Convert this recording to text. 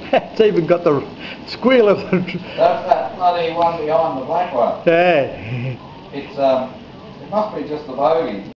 It's even got the squeal of the... That's that bloody one behind the black one. Yeah. It must be just the bogies.